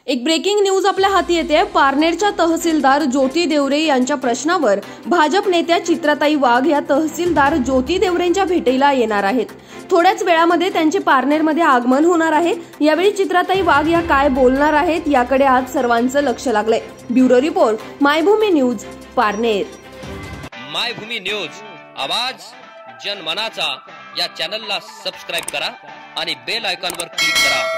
एक breaking news आपल्या हाती येते। पारनेरच्या तहसीलदार ज्योती देवरे यांच्या प्रश्नावर भाजप नेत्या चित्राताई वाघ या तहसीलदार ज्योती देवरेंच्या भेटीला येणार आहेत। थोड्याच वेळामध्ये त्यांचे पारनेरमध्ये आगमन होणार आहे। यावेळी चित्राताई वाघ या काय बोलणार आहेत याकडे आज सर्वांचं लक्ष लागलंय। Bureau report, Maybhumi news, Parner. Maybhumi news, आवाज जनमनाचा। या चॅनलला सबस्क्राइब करा आणि बेल आयकॉनवर क्लिक करा।